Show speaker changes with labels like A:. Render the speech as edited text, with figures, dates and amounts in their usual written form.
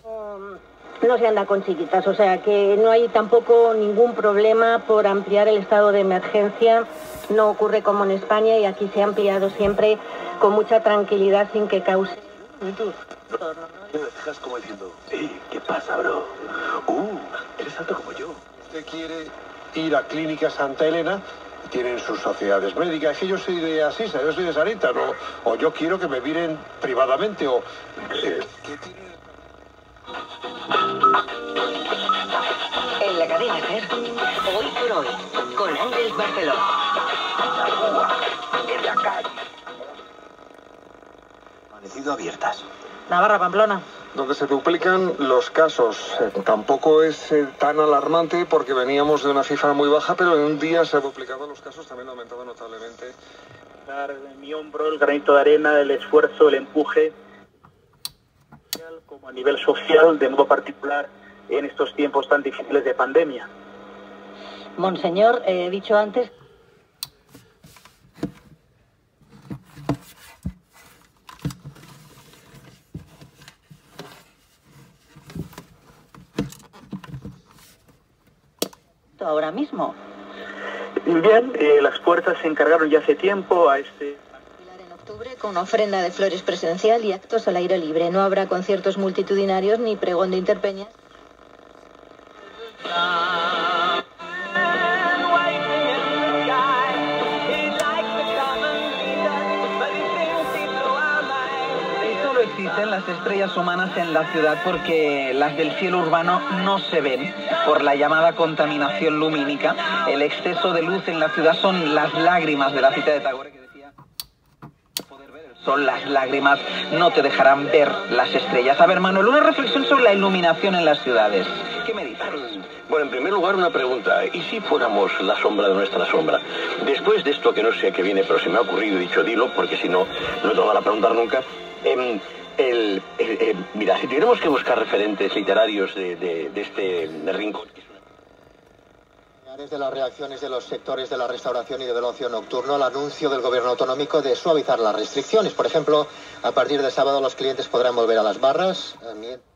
A: No se anda con chiquitas, o sea que no hay tampoco ningún problema por ampliar el estado de emergencia. No ocurre como en España y aquí se ha ampliado siempre con mucha tranquilidad sin que cause...
B: Me dejas como diciendo, ¿qué pasa, bro? Eres alto como yo.
C: Usted quiere ir a Clínica Santa Elena, tienen sus sociedades médicas. Es que yo soy de Asisa, yo soy de Sarita, ¿no? O yo quiero que me miren privadamente, o...
D: En la cadena SER, hoy por hoy, con Ángel Barceló.
B: En la calle. Amanecido abiertas.
E: Navarra, Pamplona.
F: Donde se duplican los casos. Tampoco es tan alarmante porque veníamos de una cifra muy baja, pero en un día se ha duplicado los casos, también ha aumentado notablemente.
G: Dar en mi hombro el granito de arena, el esfuerzo, el empuje, como a nivel social, de modo particular en estos tiempos tan difíciles de pandemia.
A: Monseñor, he dicho antes... ahora mismo.
G: Bien, las puertas se encargaron ya hace tiempo a este...
A: En octubre con ofrenda de flores presencial y actos al aire libre. No habrá conciertos multitudinarios ni pregón de interpeñas.
E: Solo existen las estrellas humanas en la ciudad porque las del cielo urbano no se ven por la llamada contaminación lumínica. El exceso de luz en la ciudad son las lágrimas de la cita de Tagore que decía: poder ver el sol, las lágrimas no te dejarán ver las estrellas. A ver, Manuel, una reflexión sobre la iluminación en las ciudades. ¿Qué me dices?
B: Bueno, en primer lugar, una pregunta. ¿Y si fuéramos la sombra de nuestra sombra? Después de esto, que no sé a qué viene, pero se me ha ocurrido y dicho dilo, porque si no, no te lo van a preguntar nunca. Mira, si tuviéramos que buscar referentes literarios de este rincón...
H: Desde las reacciones de los sectores de la restauración y del ocio nocturno al anuncio del gobierno autonómico de suavizar las restricciones. Por ejemplo, a partir de sábado los clientes podrán volver a las barras.